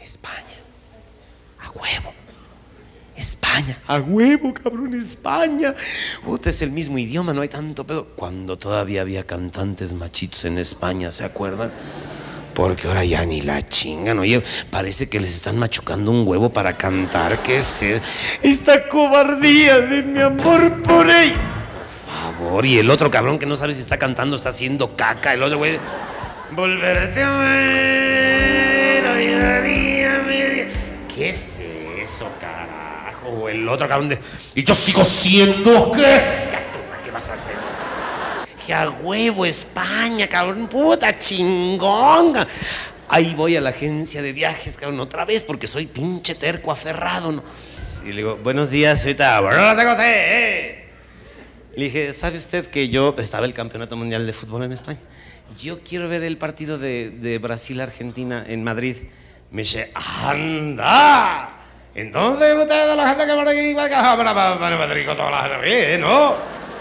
España. A huevo. España, a huevo, cabrón, España. Puta, es el mismo idioma, no hay tanto pedo. Cuando todavía había cantantes machitos en España, ¿se acuerdan? Porque ahora ya ni la chingan, oye, parece que les están machucando un huevo para cantar. ¿Qué es esta cobardía de mi amor por ella? Por favor, y el otro cabrón que no sabe si está cantando, está haciendo caca, el otro güey. Volverte a ver, vida mía, media. ¿Qué es eso, carajo? O el otro cabrón de... Y yo sigo siendo... ¿Qué? ¿Qué vas a hacer? Que a huevo, España, cabrón, puta chingón. Ahí voy a la agencia de viajes, cabrón, otra vez, porque soy pinche terco aferrado, ¿no? Y le digo, buenos días, ahorita, bueno, tengo usted, Le dije, ¿sabe usted que yo estaba el Campeonato Mundial de Fútbol en España? Yo quiero ver el partido de Brasil-Argentina en Madrid. Me dice, ¡anda! Entonces usted de la gente que va aquí para Madrid con toda la gente, ¿no?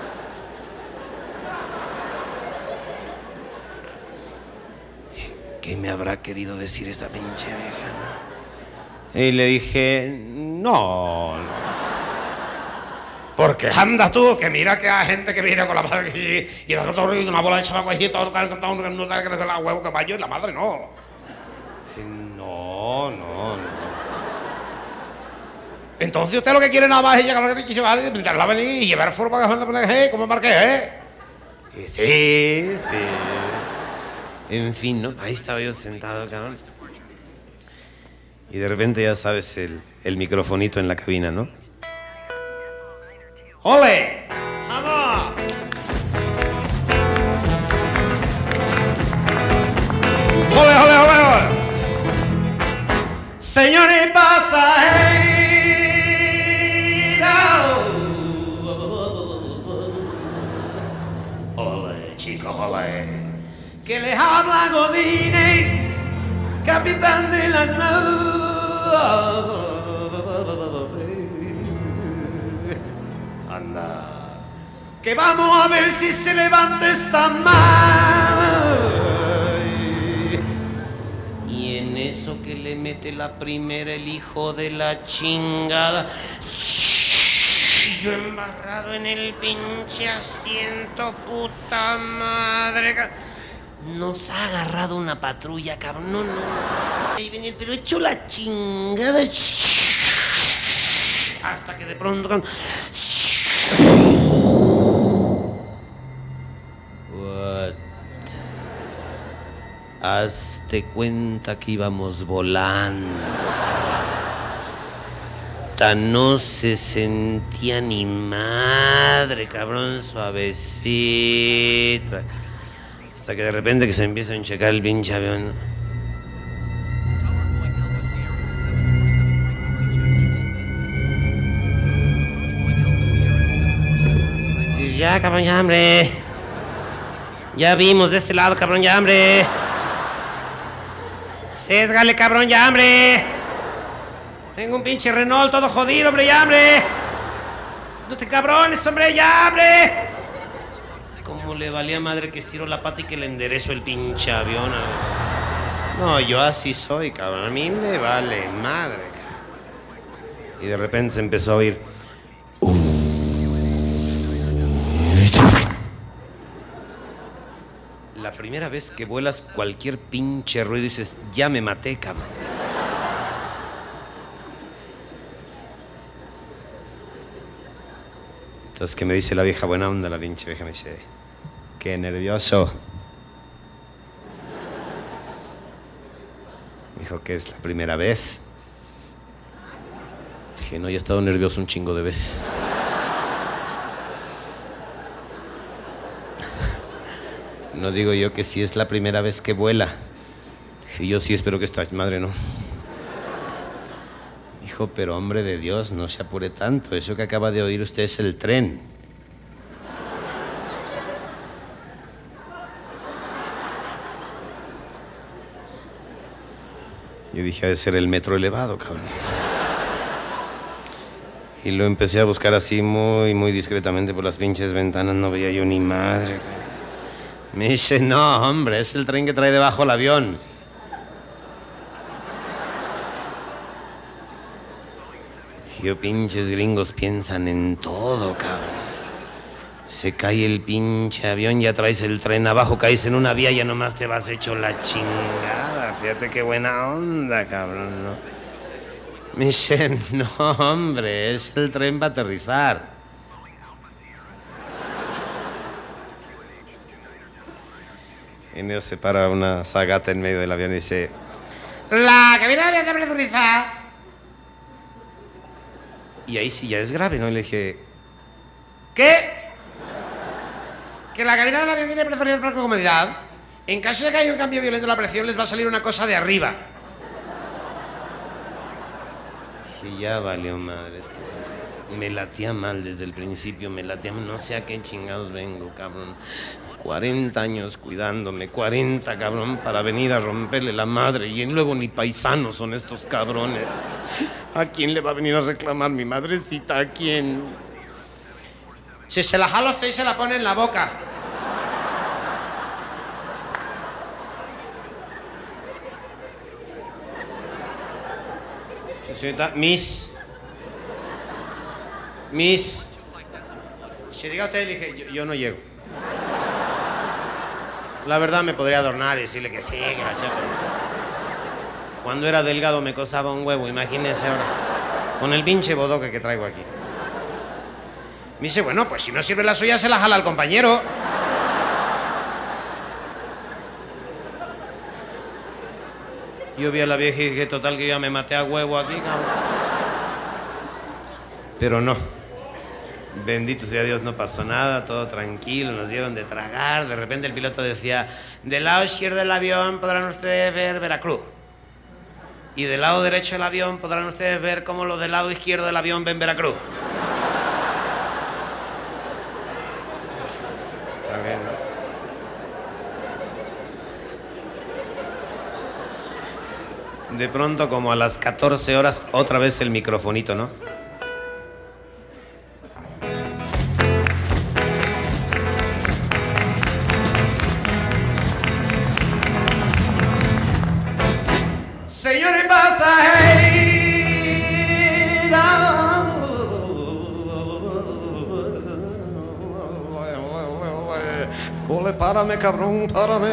¿Qué me habrá querido decir esta pinche vieja, no? Y le dije, no. Porque anda tú, que mira que hay gente que viene con la madre y una bola de chamaco y todo cantando un la huevo caballo y la madre no. No. Entonces usted lo que quiere nada más es llegar a la que se va a pintarla venir y llevar forma de como marqué, Y sí. En fin, ¿no? Ahí estaba yo sentado, cabrón. Y de repente ya sabes el microfonito en la cabina, ¿no? ¡Ole! ¡Vamos! ¡Ole! Señores pasajeros, ole, chicos, ole. Que les habla Godínez, capitán de la nave. Anda, que vamos a ver si se levanta esta madre. Y en eso que le mete la primera el hijo de la chingada, yo embarrado en el pinche asiento, puta madre. Nos ha agarrado una patrulla, cabrón. No. Ahí viene, pero hecho la chingada. Hasta que de pronto... What? Hazte cuenta que íbamos volando. No se sentía ni madre, cabrón, suavecita. Hasta que de repente que se empieza a checar el pinche avión. Y ya, cabrón, ya, hombre. Ya vimos de este lado, cabrón, ya, hombre. Sésgale, cabrón, ya, hombre. Tengo un pinche Renault todo jodido, hombre, ya, hombre. No te cabrones, hombre, ya, hombre. Como le valía madre que estiró la pata y que le enderezo el pinche avión. No, yo así soy, cabrón. A mí me vale madre, cabrón. Y de repente se empezó a oír. La primera vez que vuelas cualquier pinche ruido y dices, ya me maté, cabrón. Entonces, ¿qué me dice la vieja buena onda? La pinche vieja me dice, qué nervioso. Me dijo que es la primera vez. Dije, no, ya he estado nervioso un chingo de veces. No digo yo que si es la primera vez que vuela. Dije, yo sí espero que esta madre no. Dijo, pero hombre de Dios, no se apure tanto. Eso que acaba de oír usted es el tren. Yo dije, ha de ser el metro elevado, cabrón. Y lo empecé a buscar así muy discretamente por las pinches ventanas. No veía yo ni madre, cabrón. Me dice, no, hombre, es el tren que trae debajo el avión. Que pinches gringos piensan en todo, cabrón. Se cae el pinche avión, ya traes el tren abajo, caes en una vía, ya nomás te vas hecho la chingada. Fíjate qué buena onda, cabrón, ¿no? Me dicen, no, hombre, es el tren para aterrizar. En eso se para una zagata en medio del avión y dice: la cabina de avión debe aterrizar. Y ahí sí ya es grave, ¿no? Y le dije: ¿qué? Que la cabina del avión viene preferida por comodidad. En caso de que haya un cambio violento de la presión, les va a salir una cosa de arriba. Dije, ya valió madre esto. Me latía mal desde el principio, me latía mal. No sé a qué chingados vengo, cabrón. 40 años cuidándome, 40, cabrón, para venir a romperle la madre. Y luego ni paisanos son estos cabrones. ¿A quién le va a venir a reclamar mi madrecita? ¿A quién? Si se la jala usted y se la pone en la boca. Señorita, Miss. Si diga usted, le dije, yo no llego. La verdad me podría adornar y decirle que sí, que la chapa. Cuando era delgado me costaba un huevo, imagínese ahora. Con el pinche bodoque que traigo aquí. Me dice, bueno, pues si no sirve la suya, se la jala al compañero. Yo vi a la vieja y dije, total, que ya me maté a huevo aquí, cabrón. Pero no. Bendito sea Dios, no pasó nada, todo tranquilo, nos dieron de tragar. De repente el piloto decía, del lado izquierdo del avión podrán ustedes ver Veracruz. Y del lado derecho del avión podrán ustedes ver cómo los del lado izquierdo del avión ven Veracruz. Está bien, ¿no? De pronto, como a las 14 horas, otra vez el microfonito, ¿no? Señores pasajeros, cole, párame, cabrón, párame.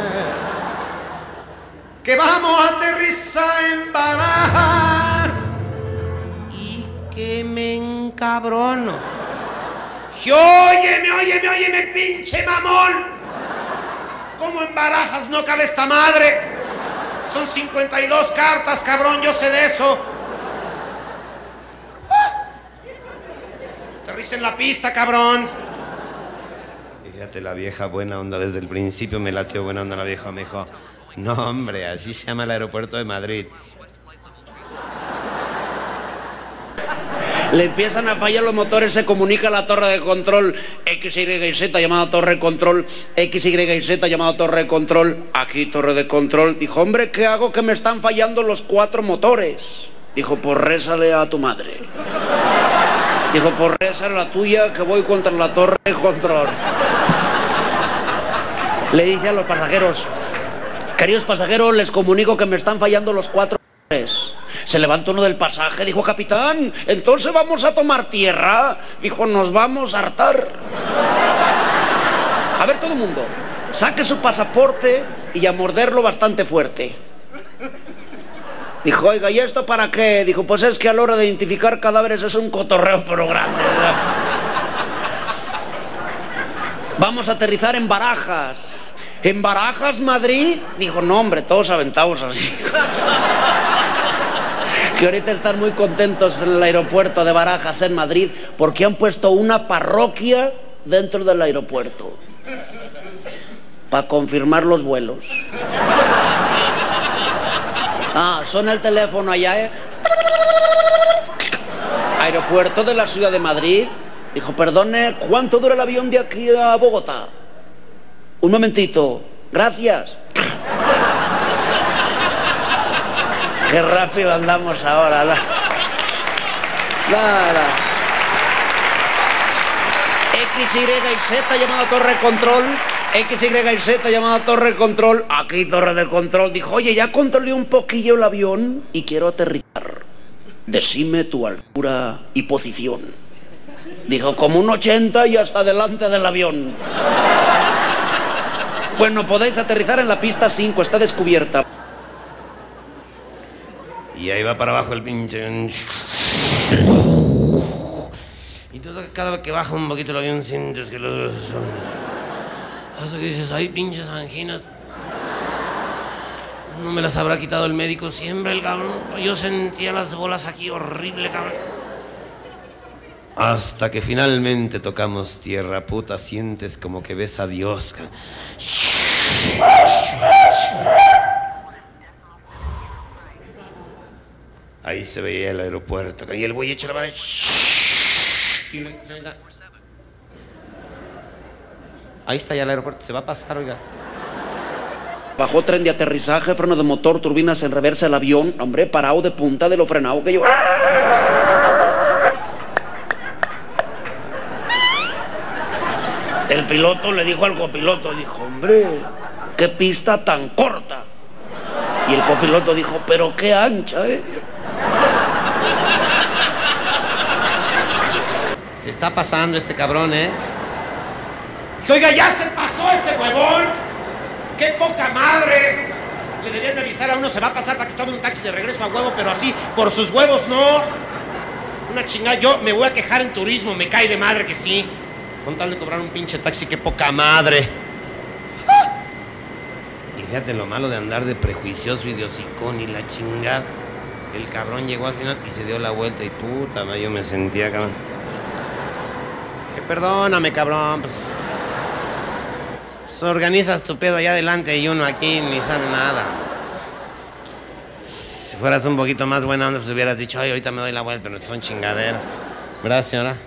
Que vamos a aterrizar en Barajas y que me encabrono. Óyeme, pinche mamón. ¿Cómo en Barajas no cabe esta madre? Son 52 cartas, cabrón, yo sé de eso. Aterriza en la pista, cabrón. Y fíjate, la vieja buena onda, desde el principio me latió buena onda la vieja. Me dijo, no, hombre, así se llama el aeropuerto de Madrid. Le empiezan a fallar los motores, se comunica a la torre de control X, Y y Z llamada torre de control, X, Y y Z llamada torre de control, aquí torre de control. Dijo, hombre, ¿qué hago que me están fallando los 4 motores? Dijo, pues rézale a tu madre. Dijo, pues rézale a la tuya que voy contra la torre de control. Le dice a los pasajeros, queridos pasajeros, les comunico que me están fallando los 4 motores. Se levantó uno del pasaje, dijo, capitán, ¿entonces vamos a tomar tierra? Dijo, nos vamos a hartar. A ver, todo el mundo, saque su pasaporte y a morderlo bastante fuerte. Dijo, oiga, ¿y esto para qué? Dijo, pues es que a la hora de identificar cadáveres es un cotorreo pero grande, ¿verdad? Vamos a aterrizar en Barajas. ¿En Barajas, Madrid? Dijo, no, hombre, todos aventados así. Que ahorita están muy contentos en el aeropuerto de Barajas, en Madrid, porque han puesto una parroquia dentro del aeropuerto para confirmar los vuelos. Ah, suena el teléfono allá, ¿eh? Aeropuerto de la ciudad de Madrid. Dijo, perdone, ¿cuánto dura el avión de aquí a Bogotá? Un momentito, gracias. Qué rápido andamos ahora. La. X, Y y Z llamada torre de control. X, Y y Z llamada torre de control. Aquí torre de control. Dijo, oye, ya controlé un poquillo el avión y quiero aterrizar. decime tu altura y posición. Dijo, como un 80 y hasta delante del avión. Bueno, podéis aterrizar en la pista 5, está descubierta. Y ahí va para abajo el pinche. Y cada vez que baja un poquito el avión sientes que los... Hasta que dices, ay, pinches anginas. No me las habrá quitado el médico siempre, el cabrón. Yo sentía las bolas aquí horrible, cabrón. Hasta que finalmente tocamos tierra, puta, sientes como que ves a Dios, cabrón. Ahí se veía el aeropuerto, y el güey echa la mano. Ahí está ya el aeropuerto, se va a pasar, oiga. Bajó tren de aterrizaje, freno de motor, turbinas en reversa el avión. Hombre, parado de punta de lo frenado que yo... El piloto le dijo al copiloto, dijo, hombre, qué pista tan corta. Y el copiloto dijo, pero qué ancha, ¿eh? Se está pasando este cabrón, ¿eh? Oiga, ya se pasó este huevón. ¡Qué poca madre! Le debían de avisar a uno, se va a pasar para que tome un taxi de regreso a huevo, pero así, por sus huevos, no. Una chingada, yo me voy a quejar en turismo, me cae de madre que sí. Con tal de cobrar un pinche taxi, qué poca madre. ¡Ah! Y fíjate lo malo de andar de prejuicioso y de hocicón y la chingada. El cabrón llegó al final y se dio la vuelta y puta, yo me sentía, cabrón. Dije, perdóname, cabrón, pues organizas tu pedo allá adelante y uno aquí ni sabe nada. Si fueras un poquito más buena onda, pues hubieras dicho, ay, ahorita me doy la vuelta, pero son chingaderas. ¿Verdad, señora?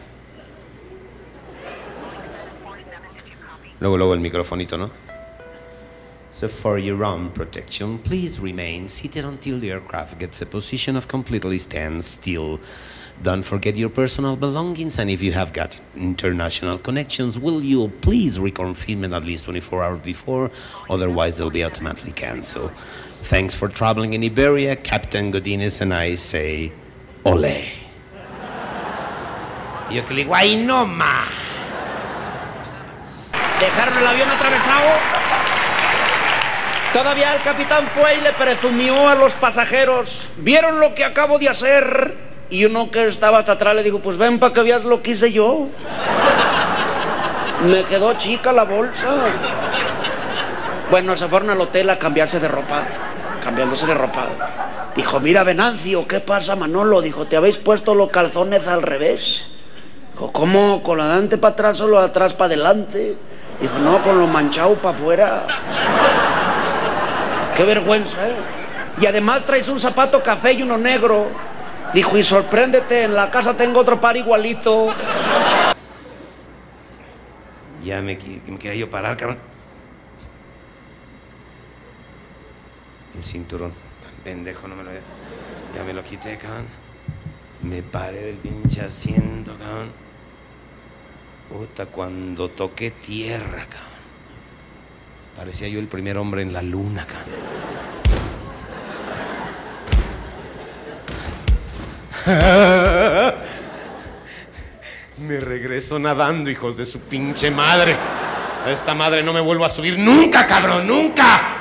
Luego el microfonito, ¿no? So for your own protection, please remain seated until the aircraft gets a position of completely stand still. Don't forget your personal belongings, and if you have got international connections, will you please reconfirm it at least 24 hours before, otherwise they'll be automatically canceled. Thanks for traveling in Iberia, Captain Godinez and I say, ole. Y yo que le digo, ay, no más. Dejaron el avión atravesado. Todavía el capitán fue y le presumió a los pasajeros, ¿vieron lo que acabo de hacer? Y uno que estaba hasta atrás le dijo, pues ven para que veas lo que hice yo. Me quedó chica la bolsa. Bueno, se fueron al hotel a cambiarse de ropa, cambiándose de ropa. Dijo, mira Venancio, ¿qué pasa Manolo? Dijo, ¿te habéis puesto los calzones al revés? Dijo, ¿cómo? ¿Con la delante para atrás o lo de atrás para adelante? Dijo, no, con lo manchado para afuera. Qué vergüenza, ¿eh? Y además traes un zapato café y uno negro. Dijo, y sorpréndete, en la casa tengo otro par igualito. Ya me quería yo parar, cabrón. El cinturón, tan pendejo, no me lo... Ya me lo quité, cabrón. Me paré del pinche asiento, cabrón. Puta, cuando toqué tierra, cabrón. Parecía yo el primer hombre en la luna, cabrón. Me regreso nadando, hijos de su pinche madre. A esta madre no me vuelvo a subir nunca, cabrón, nunca.